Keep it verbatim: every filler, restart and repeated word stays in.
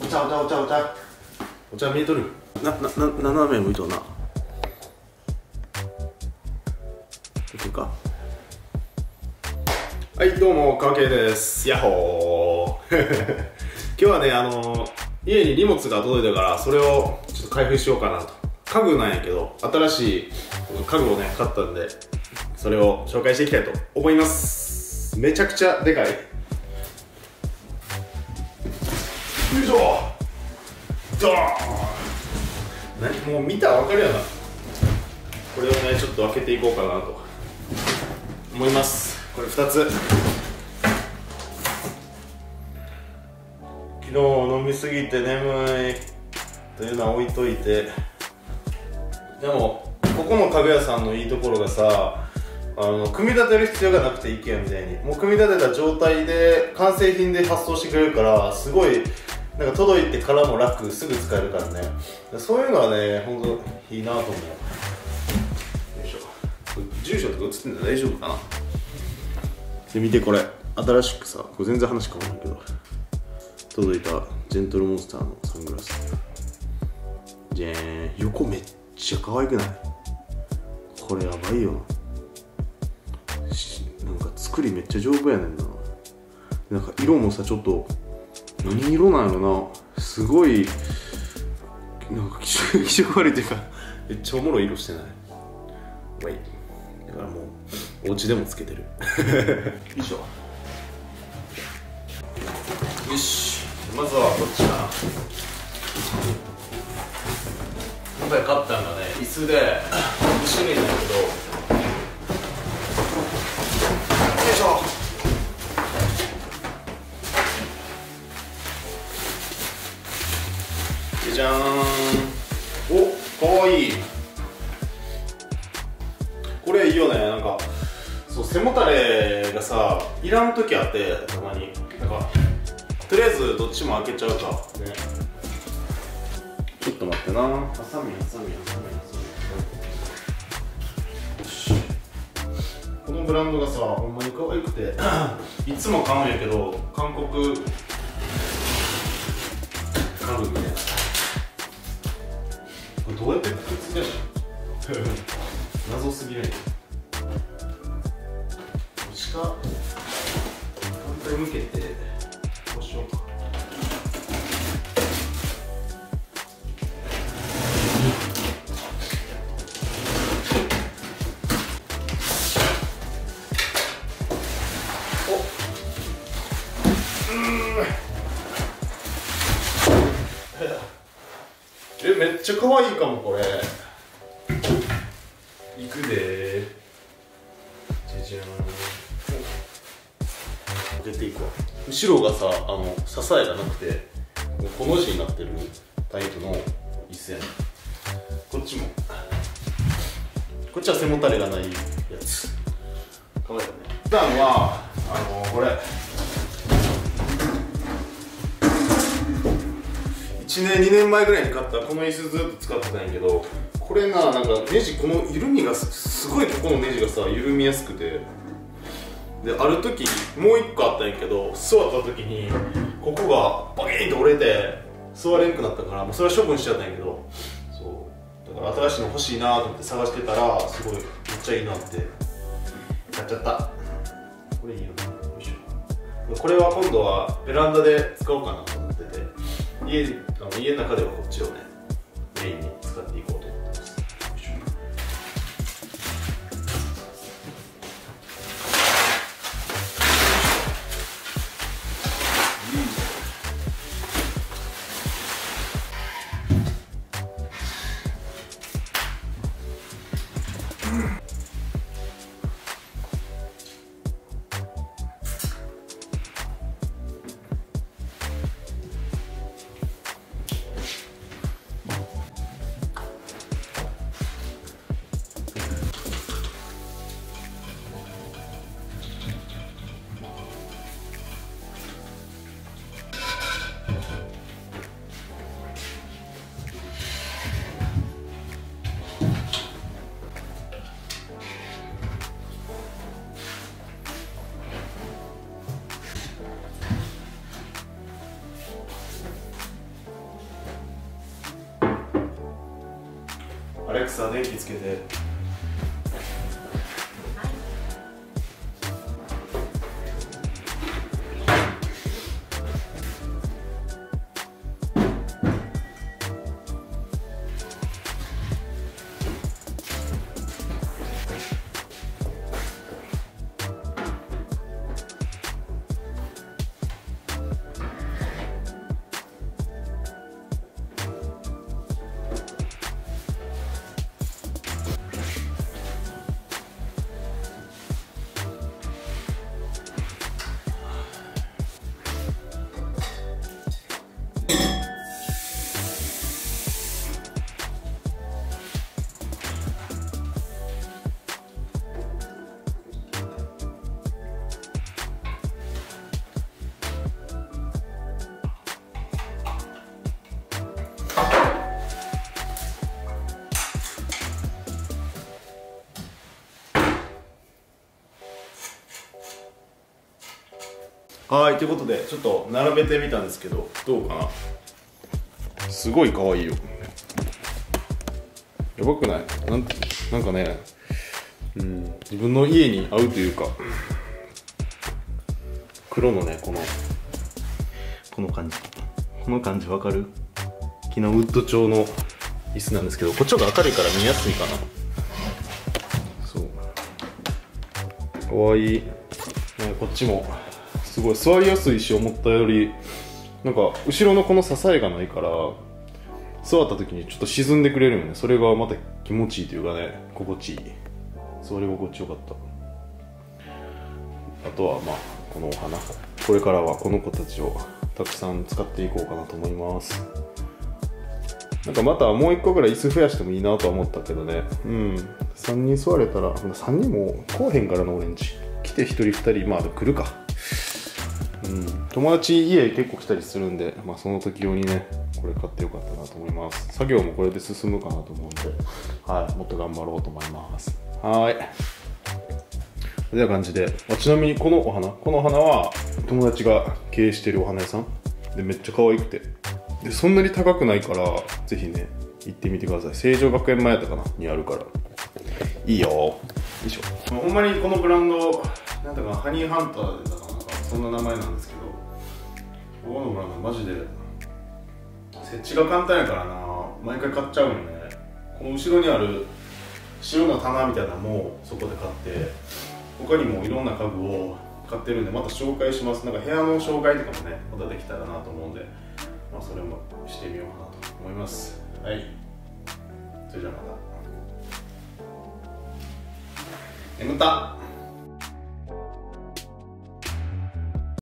茶お茶お茶お茶お茶見えとる。な、な、な、斜め向いとうな。いけるか。はい、どうも、かけです。やっほー今日はね、あのー、家に荷物が届いたから、それをちょっと開封しようかなと。家具なんやけど、新しい家具をね、買ったんで、それを紹介していきたいと思います。めちゃくちゃでかい。よいしょドーン。何もう見たら分かるよな。これをねちょっと開けていこうかなと思います。これふたつ。昨日飲みすぎて眠いというのは置いといて、でもここの家具屋さんのいいところがさ、あの組み立てる必要がなくて IKEA みたいにもう組み立てた状態で完成品で発送してくれるから、すごいなんか届いてからも楽、すぐ使えるからね。そういうのはね、ほんといいなと思う。よいしょ。住所とか映ってんの大丈夫かな。で、見てこれ。新しくさ、これ全然話変わらないけど、届いたジェントルモンスターのサングラス。じゃーん。横めっちゃ可愛くない？これやばいよな。なんか作りめっちゃ丈夫やねんな。なんか色もさ、ちょっと何色なんやろな。すごいなんか気色悪いっていうか、めっちゃおもろい色してない？わいだからもうお家でもつけてるよいしょ。よし、まずはこっちかな。今回買ったのがね、椅子でに種類なんだけど、よいしょ。じゃーん。お、かわいい。これいいよね。なんかそう、背もたれがさいらん時あって、たまになんかとりあえずどっちも開けちゃうかね。ちょっと待ってな。ハサミハサミハサミハサミ。よし。このブランドがさほんまに可愛くていつも買うんやけど、韓国家具みたいな。どうやってくっつけるの謎すぎるね。こっちか反対向けてこうしようか。おっ、うんえ、めっちゃ可愛いかもこれ。いくでー。じゃじゃーん。開けていくわ。後ろがさ、あの支えがなくてこの字になってるタイプの椅子やね。こっちもこっちは背もたれがないやつ。可愛いよね。普段はあのこれいちねんにねんまえぐらいに買ったこの椅子ずっと使ってたんやけど、これな、なんかネジ、この緩みがすごい、ここのネジがさ緩みやすくて、である時もう一個あったんやけど、座った時にここがバキーンと折れて座れんくなったから、もうそれは処分しちゃったんやけど、そうだから新しいの欲しいなと思って探してたら、すごいめっちゃいいなって買っちゃった。これいいよね。よいしょ。これは今度はベランダで使おうかなと思ってて、家, あの家の中ではこっちをねメインに使っていこうと思ってます。 アレクサ電気つけて。はい、ということでちょっと並べてみたんですけど、どうかな。すごい可愛いよ。やばくない？なんなんかね、うん、自分の家に合うというか、黒のね、このこの感じ、この感じわかる？木のウッド調の椅子なんですけど、こっちの方が明るいから見やすいかな。そう、可愛い、ね、こっちもすごい座りやすいし、思ったよりなんか後ろのこの支えがないから座った時にちょっと沈んでくれるよね。それがまた気持ちいいというかね、心地いい、座り心地よかった。あとはまあこのお花、これからはこの子たちをたくさん使っていこうかなと思います。なんかまたもういっこぐらい椅子増やしてもいいなとは思ったけどね。うん、さんにん座れたら、さんにんも来おへんからな。俺んち来てひとりふたり、まあ来るか。うん、友達家結構来たりするんで、まあ、その時用にねこれ買ってよかったなと思います。作業もこれで進むかなと思うんで、はい、もっと頑張ろうと思います。はい、という感じで、あ、ちなみにこのお花このお花は友達が経営してるお花屋さんで、めっちゃ可愛くて、でそんなに高くないからぜひね行ってみてください。成城学園前やったかなにあるから、いいよ。よいしょ。ほんまにこのブランドなんだかハニーハンターだかなんかそんな名前なんですけど、ここのブランドマジで設置が簡単やからな、毎回買っちゃうよね。この後ろにある白の棚みたいなのもそこで買って、他にもいろんな家具を買ってるんで、また紹介します。なんか部屋の紹介とかもねまたできたらなと思うんで、まあ、それもしてみようかなと思います。はい、それじゃあまた。眠った。